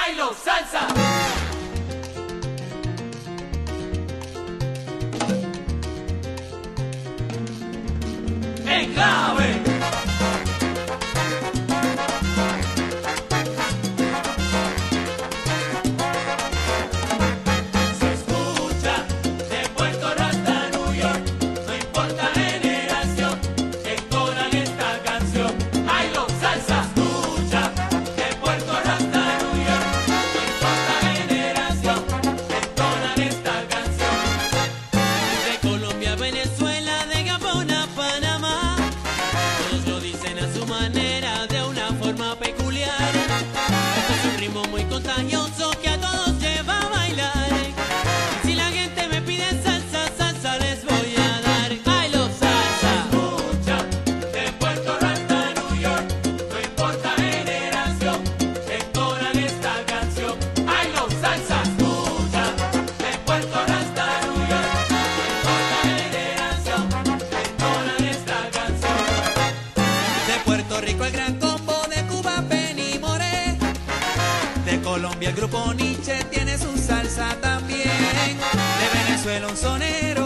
bailo salsa. En clave. Se escucha de Puerto Rico hasta New York, no importa generación, entonan esta canción. Bailo salsa. Se escucha de Puerto Rico hasta New York, no importa generación, entonan esta canción. De Colombia a Venezuela, de Gabón a Panamá, todos lo dicen a su manera, de una forma peculiar. Esto es un ritmo muy contagioso que a todos lleva a bailar. Si la gente me pide salsa, salsa les voy a dar. Bailo salsa. Escucha de Puerto Rico hasta New York, no importa generación, entonan esta canción. Bailo salsa. Escucha de Puerto Rico hasta New York, no importa generación, entonan esta canción. De Puerto Rico el Gran Combo, de Cuba Benny Moré, de Colombia el grupo Nietzsche tiene su salsa también, de Venezuela un sonero